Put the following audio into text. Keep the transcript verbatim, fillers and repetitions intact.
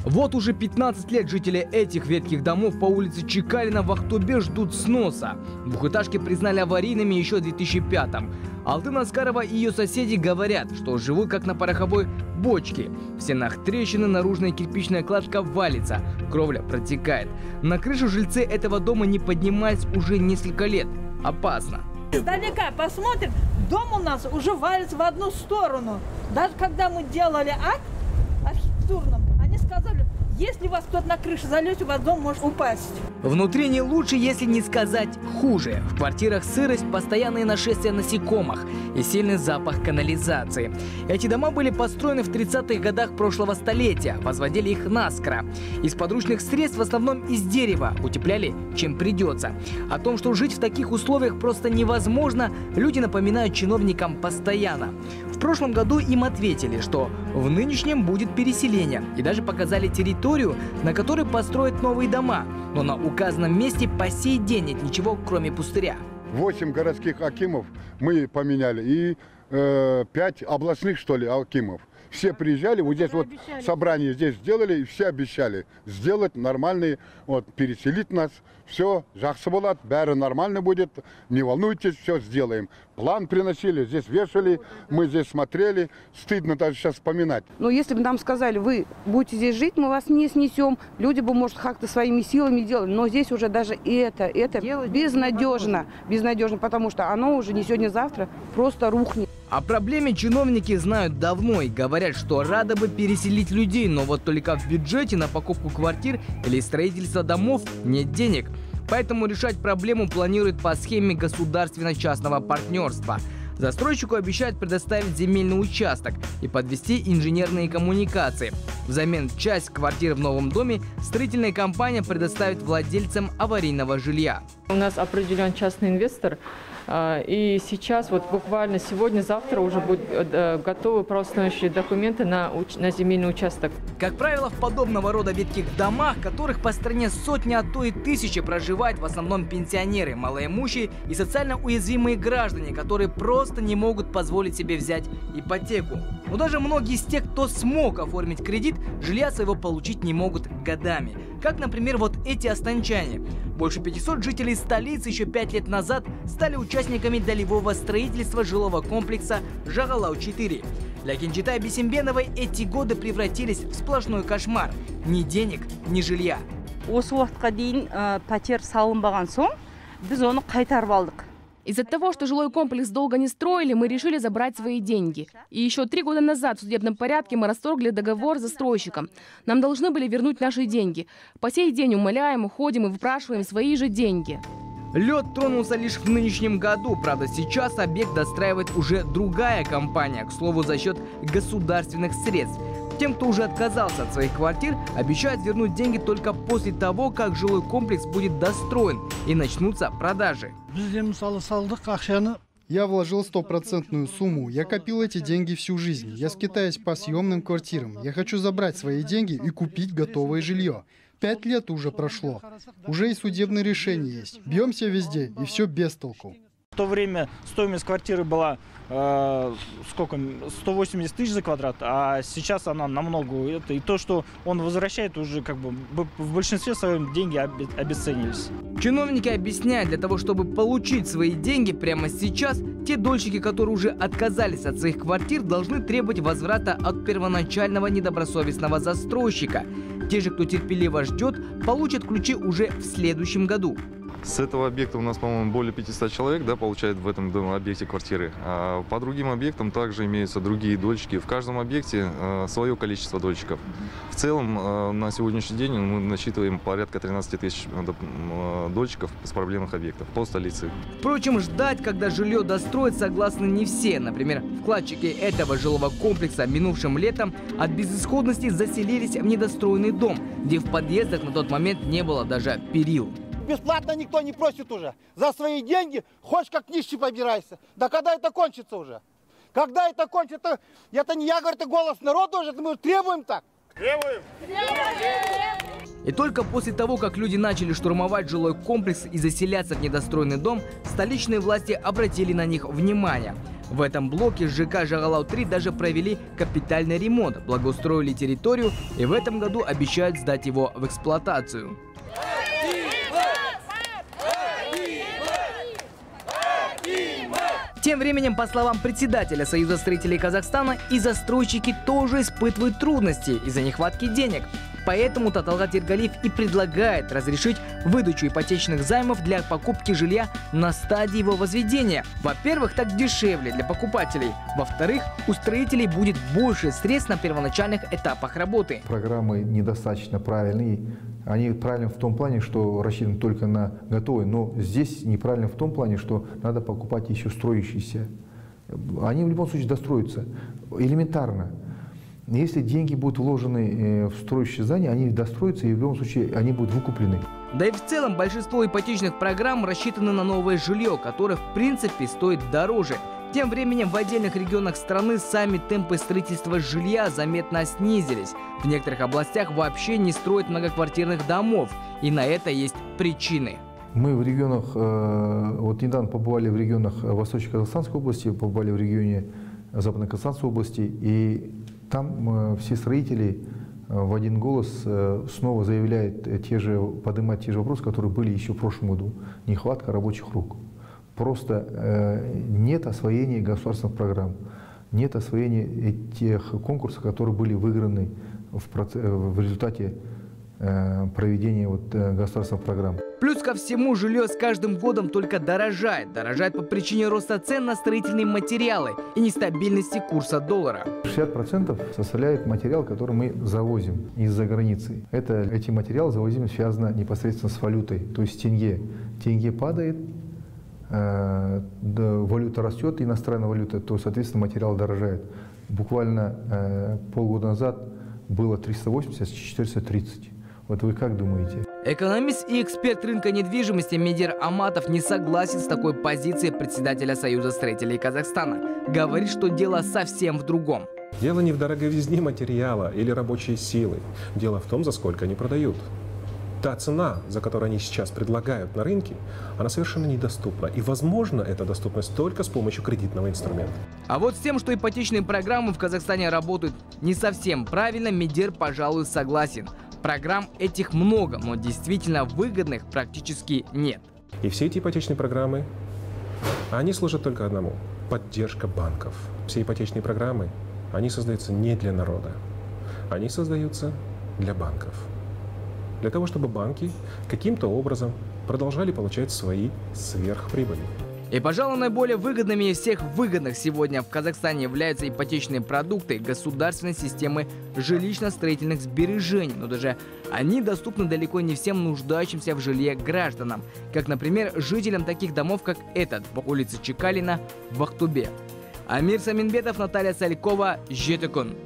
Вот уже пятнадцать лет жители этих ветхих домов по улице Чекалина в Актобе ждут сноса. Двухэтажки признали аварийными еще в две тысячи пятом. Алтын Аскарова и ее соседи говорят, что живут как на пороховой бочке. В стенах трещины, наружная кирпичная кладка валится, кровля протекает. На крышу жильцы этого дома не поднимались уже несколько лет. Опасно. Издалека посмотрим, дом у нас уже валится в одну сторону. Даже когда мы делали акт архитектурным, они сказали, если у вас кто-то на крыше залезет, у вас дом может упасть. Внутри не лучше, если не сказать хуже. В квартирах сырость, постоянные нашествия насекомых и сильный запах канализации. Эти дома были построены в тридцатых годах прошлого столетия. Возводили их наскоро. Из подручных средств в основном из дерева. Утепляли, чем придется. О том, что жить в таких условиях просто невозможно, люди напоминают чиновникам постоянно. В прошлом году им ответили, что в нынешнем будет переселение. И даже показали территорию, на которой построят новые дома. Но на указанном месте по сей день нет ничего, кроме пустыря. Восемь городских акимов мы поменяли и э, пять областных, что ли, акимов. Все приезжали, вот здесь вот собрание здесь сделали, и все обещали сделать нормальные, вот, переселить нас. Все, жақсы болады, бәрі нормально будет, не волнуйтесь, все сделаем. План приносили, здесь вешали, мы здесь смотрели, стыдно даже сейчас вспоминать. Но если бы нам сказали, вы будете здесь жить, мы вас не снесем, люди бы, может, как-то своими силами делали, но здесь уже даже и это, это безнадежно, безнадежно, потому что оно уже не сегодня-завтра просто рухнет. О проблеме чиновники знают давно и говорят, что рады бы переселить людей, но вот только в бюджете на покупку квартир или строительство домов нет денег. Поэтому решать проблему планируют по схеме государственно-частного партнерства. Застройщику обещают предоставить земельный участок и подвести инженерные коммуникации. Взамен часть квартир в новом доме строительная компания предоставит владельцам аварийного жилья. У нас определен частный инвестор. И сейчас, вот буквально сегодня-завтра уже будут готовы правоустанавливающие документы на, на земельный участок. Как правило, в подобного рода ветхих домах, которых по стране сотни, а то и тысячи, проживают в основном пенсионеры, малоимущие и социально уязвимые граждане, которые просто не могут позволить себе взять ипотеку. Но даже многие из тех, кто смог оформить кредит, жилья своего получить не могут годами. Как, например, вот эти астанчане. Больше пятисот жителей столицы еще пять лет назад стали участниками долевого строительства жилого комплекса Жағалау четыре. Для Кенжетай Бисембеновой эти годы превратились в сплошной кошмар. Ни денег, ни жилья. Из-за того, что жилой комплекс долго не строили, мы решили забрать свои деньги. И еще три года назад в судебном порядке мы расторгли договор с застройщиком. Нам должны были вернуть наши деньги. По сей день умоляем, уходим и выпрашиваем свои же деньги. Лед тронулся лишь в нынешнем году. Правда, сейчас объект достраивает уже другая компания, к слову, за счет государственных средств. Тем, кто уже отказался от своих квартир, обещают вернуть деньги только после того, как жилой комплекс будет достроен и начнутся продажи. Я вложил стопроцентную сумму. Я копил эти деньги всю жизнь. Я скитаюсь по съемным квартирам. Я хочу забрать свои деньги и купить готовое жилье. Пять лет уже прошло. Уже и судебные решения есть. Бьемся везде, и все без толку. В то время стоимость квартиры была э, сколько, сто восемьдесят тысяч за квадрат, а сейчас она намного. Это, и то, что он возвращает, уже как бы в большинстве своем деньги обесценились. Чиновники объясняют, для того, чтобы получить свои деньги прямо сейчас, те дольщики, которые уже отказались от своих квартир, должны требовать возврата от первоначального недобросовестного застройщика. Те же, кто терпеливо ждет, получат ключи уже в следующем году. С этого объекта у нас, по-моему, более пятисот человек, да, получают в этом объекте квартиры. А по другим объектам также имеются другие дольщики. В каждом объекте э, свое количество дольщиков. В целом, э, на сегодняшний день мы насчитываем порядка тринадцати тысяч э, дольщиков с проблемных объектов по столице. Впрочем, ждать, когда жилье достроят, согласны не все. Например, вкладчики этого жилого комплекса минувшим летом от безысходности заселились в недостроенный дом, где в подъездах на тот момент не было даже перил. Бесплатно никто не просит уже. За свои деньги хочешь как нищий побирайся. Да когда это кончится уже? Когда это кончится? Это не я говорю, это голос народа уже. Мы требуем так. Требуем. И только после того, как люди начали штурмовать жилой комплекс и заселяться в недостроенный дом, столичные власти обратили на них внимание. В этом блоке ЖК Жагалау-три даже провели капитальный ремонт, благоустроили территорию и в этом году обещают сдать его в эксплуатацию. Тем временем, по словам председателя Союза строителей Казахстана, и застройщики тоже испытывают трудности из-за нехватки денег. Поэтому Таталгат Ергалиев и предлагает разрешить выдачу ипотечных займов для покупки жилья на стадии его возведения. Во-первых, так дешевле для покупателей. Во-вторых, у строителей будет больше средств на первоначальных этапах работы. Программы недостаточно правильные. Они правильны в том плане, что рассчитаны только на готовые, но здесь неправильно в том плане, что надо покупать еще строящиеся. Они в любом случае достроятся. Элементарно. Если деньги будут вложены в строящие здания, они достроятся и в любом случае они будут выкуплены. Да и в целом большинство ипотечных программ рассчитаны на новое жилье, которое в принципе стоит дороже. Тем временем в отдельных регионах страны сами темпы строительства жилья заметно снизились. В некоторых областях вообще не строят многоквартирных домов. И на это есть причины. Мы в регионах, вот недавно побывали в регионах Восточно-Казахстанской области, побывали в регионе Западно-Казахстанской области. И там все строители в один голос снова заявляют те же, поднимают те же вопросы, которые были еще в прошлом году. Нехватка рабочих рук. Просто э, нет освоения государственных программ, нет освоения тех конкурсов, которые были выиграны в, проц... в результате э, проведения вот, э, государственных программ. Плюс ко всему, жилье с каждым годом только дорожает. Дорожает по причине роста цен на строительные материалы и нестабильности курса доллара. шестьдесят процентов составляет материал, который мы завозим из-за границы. Это, эти материалы завозим связаны непосредственно с валютой, то есть тенге. Тенге падает. Валюта растет, иностранная валюта, то, соответственно, материал дорожает. Буквально э, полгода назад было триста восемьдесят, четыреста тридцать. Вот вы как думаете? Экономист и эксперт рынка недвижимости Медер Аматов не согласен с такой позицией председателя Союза строителей Казахстана. Говорит, что дело совсем в другом. Дело не в дороговизне материала или рабочей силы. Дело в том, за сколько они продают. Та цена, за которую они сейчас предлагают на рынке, она совершенно недоступна. И, возможно, эта доступность только с помощью кредитного инструмента. А вот с тем, что ипотечные программы в Казахстане работают не совсем правильно, Медер, пожалуй, согласен. Программ этих много, но действительно выгодных практически нет. И все эти ипотечные программы, они служат только одному – поддержка банков. Все ипотечные программы, они создаются не для народа, они создаются для банков. Для того, чтобы банки каким-то образом продолжали получать свои сверхприбыли. И, пожалуй, наиболее выгодными из всех выгодных сегодня в Казахстане являются ипотечные продукты государственной системы жилищно-строительных сбережений. Но даже они доступны далеко не всем нуждающимся в жилье гражданам. Как, например, жителям таких домов, как этот, по улице Чекалина в Ахтубе. Амир Саминбетов, Наталья Салькова, Жетекун.